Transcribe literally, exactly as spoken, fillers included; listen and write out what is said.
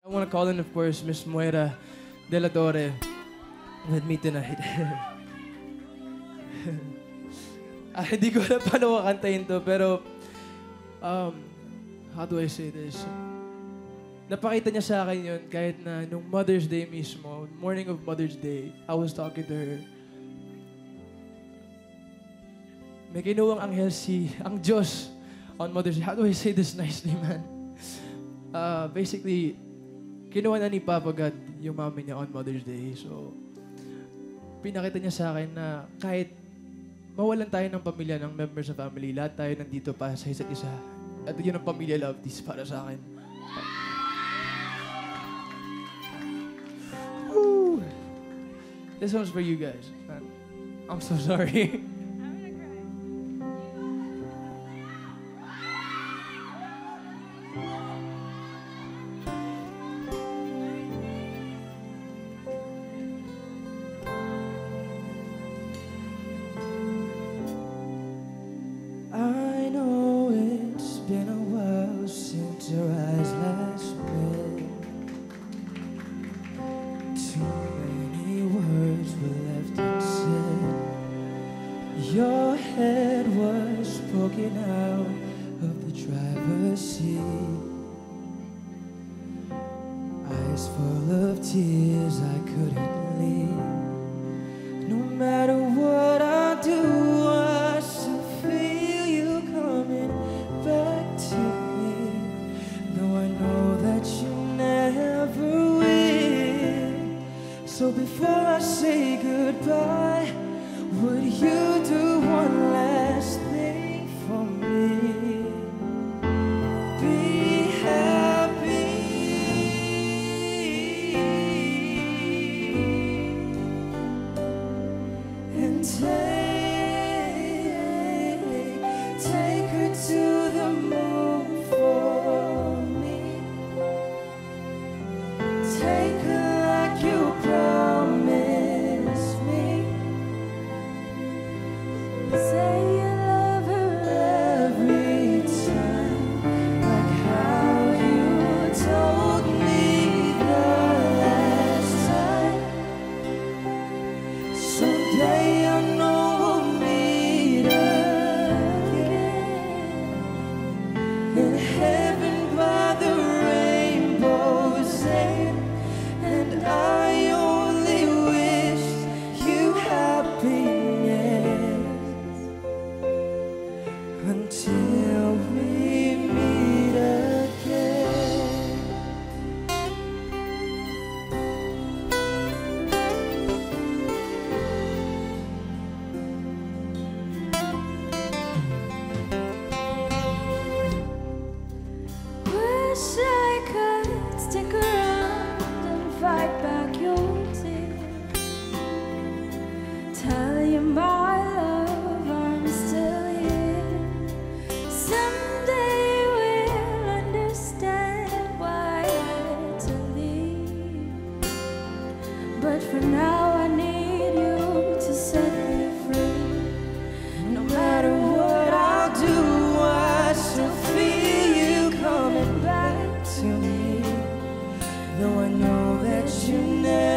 I want to call in, of course, Miss Moira dela Torre with me tonight. ah, hindi ko alam paano kakantayin to, pero um, how do I say this? Napakita niya sa akin yun kahit na nung Mother's Day mismo, morning of Mother's Day, I was talking to her. May kinuwang anghel si, ang Diyos on Mother's Day. How do I say this nicely, man? Uh, basically, kinuha na ni Papa God yung mami niya on Mother's Day. So, pinakita niya sa akin na kahit mawalan tayo ng pamilya, ng members sa family, lahat tayo nandito pa sa isa't isa. At yun ang pamilya love, this para sa akin. Woo! This one's for you guys. I'm so sorry. I know it's been a while since your eyes last met. Too many words were left unsaid. Your head was poking out of the driver's seat. Eyes full of tears I couldn't leave. No matter what I do, I still feel you coming back to me. Though I know that you never will. So before I say goodbye, would you do one last thing for me? Be happy and take take her to the moon for me. Take her like you promised me. Say you love her every time, like how you told me the last time. Someday I know we'll meet again in heaven by the rainbow's end, and I only wish you happiness until we meet again. Wish I could stick around and fight back your tears. Tell you my love, I'm still here. Someday we'll understand why I had to leave. But for now I need you to set me free. No matter what I do, I still feel you coming back to me. Though I know that you never